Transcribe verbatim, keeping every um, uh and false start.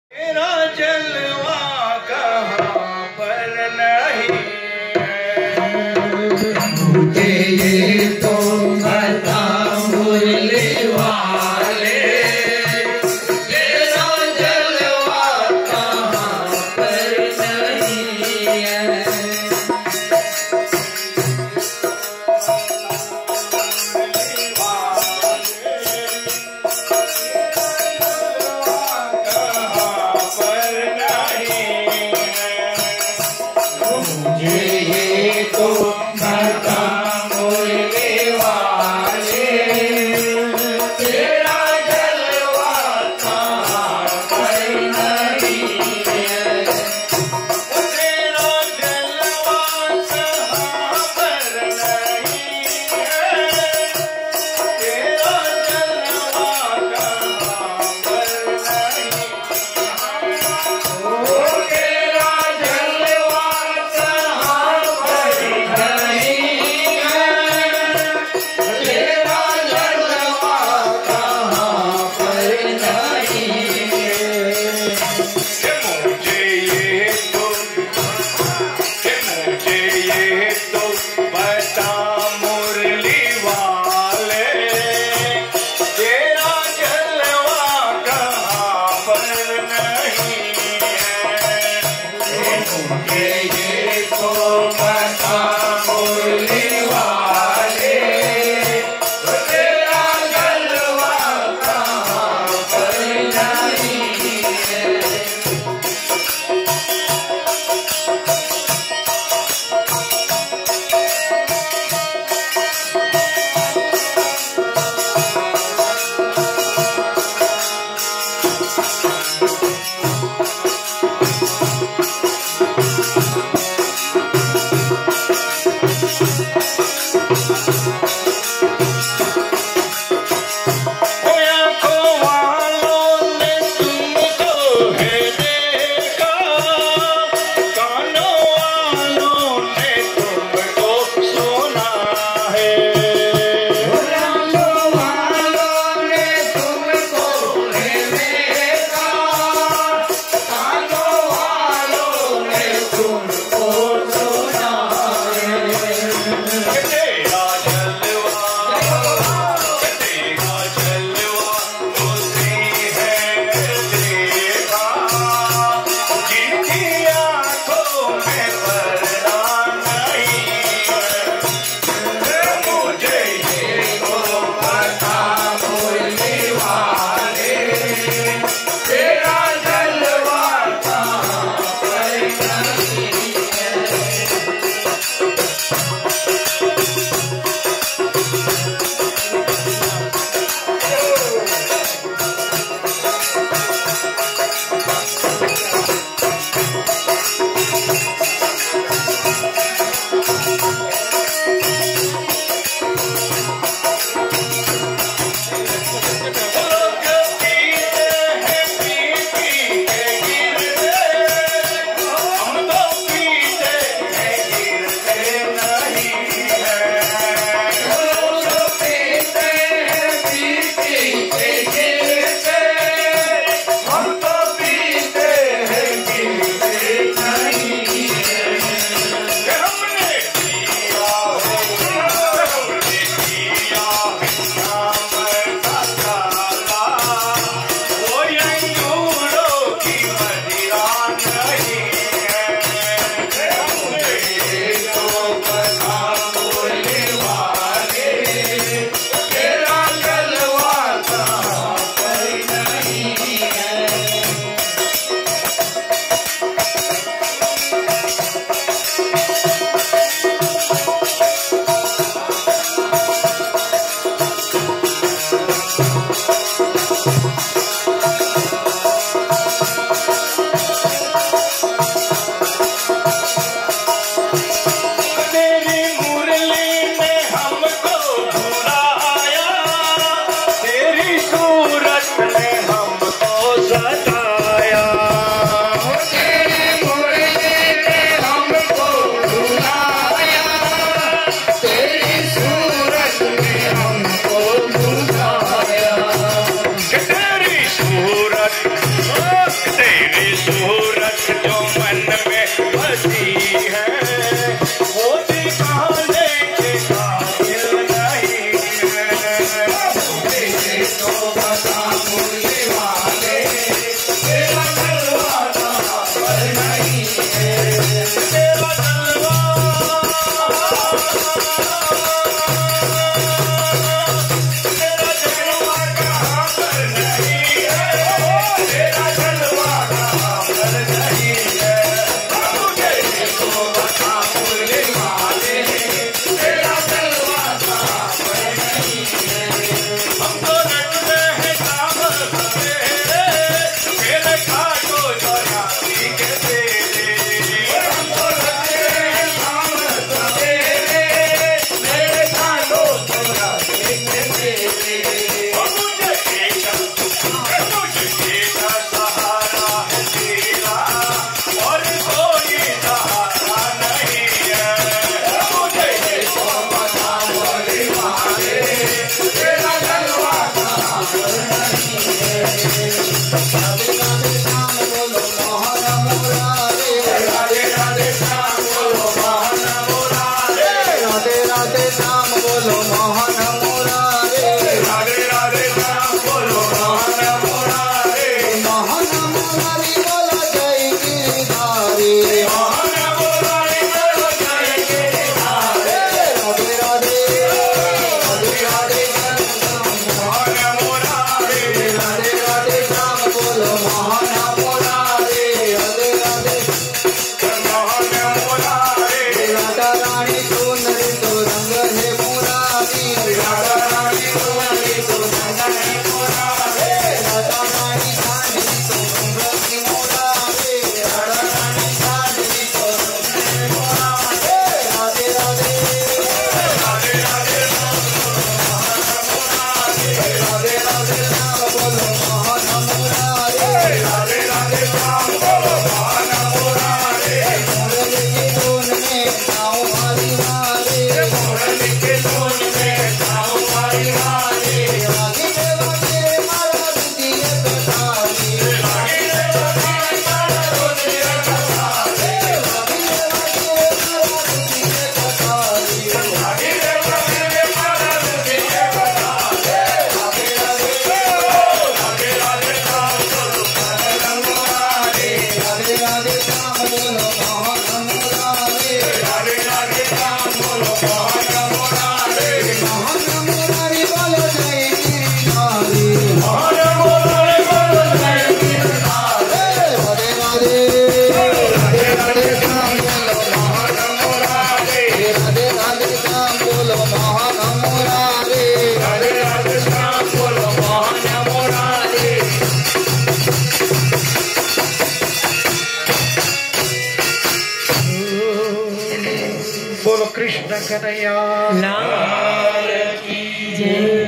तेरा जलवा कहाँ पर नहीं मुझे ये तो बता मुरली वाले, तेरा जलवा कहाँ पर नहीं है। तेरी सूरत जो मन में बसी है वो दिखाने के काबिल नहीं है। मुझे तो बता मुरली वाले तेरा जलवा कहाँ पर नहीं है। तेरा जलवा तेरा जलवा कहाँ पर नहीं है। तेरा जलवा कहाँ पर नहीं है। मुझे तो बता मुरली वाले तेरा जलवा कहाँ पर नहीं है। हम तो रखते हैं काम सवेरे मेरे खाटो चौरासी के तेरे। हम तो रखते हैं शाम सवेरे मेरे खाटो चौरासी के तेरे। और मुझे एक मुझे एक सहारा है तेरा और कोई सहारा नहीं है। मुझे तो बता मुरली वाले तेरा जलवा कहाँ पर नहीं है। राधे राधे श्याम बोलो मोहन मुरारे। राधे राधे श्याम बोलो मोहन मुरारे। राधे राधे श्याम बोलो मोहन मुरारे। राधे राधे श्याम बोलो मोहन मुरारे। मोहन मुरारी बोलो जय गिरधारी। मोहन मुरारी बोलो जय गिरधारी। राधे राधे राधे राधे मोहन मुरारे। राधे राधे श्याम बोलो मोहन मुरारे। राधे राधे मोहन मुरारे। राधा रानी सुंदरी तो रंग है मुरारी। राधा रानी सुंदरी तो रंग है मुरारी। राधा रानी चांदनी तो रंग है मुरारी। राधा रानी चांदनी तो रंग है मुरारी। राधे राधे राधे राधे राधे राधे श्याम बोलो मोहन मुरारी। राधे राधे श्याम बोलो मोहन मुरारी। मुरली की धुन में गाओ हरि हरे। मुरली की धुन में गाओ हरि हरे। रागी देवते मारा दुधिय कटारी। रागी देवते मारा दुधिय कटारी। रागी देवते मारा दुधिय कटारी। रागी देवते मारा दुधिय कटारी। राधे राधे राधे राधे श्याम बोलो मोहन मुरारी। राधे राधे श्याम बोलो मोहन मुरारी। राधे राधे श्याम बोलो मोहन मुरारी। मोहन मुरारी बोलो जय गिरधारी। मोहन मुरारी बोलो जय गिरधारी। राधे राधे राधे राधे श्याम बोलो मोहन मुरारी। राधे राधे श्याम बोलो मोहन मुरारी। राधे राधे श्याम बोलो मोहन मुरारी। बोलो कृष्ण कन्हैया लाल की जय।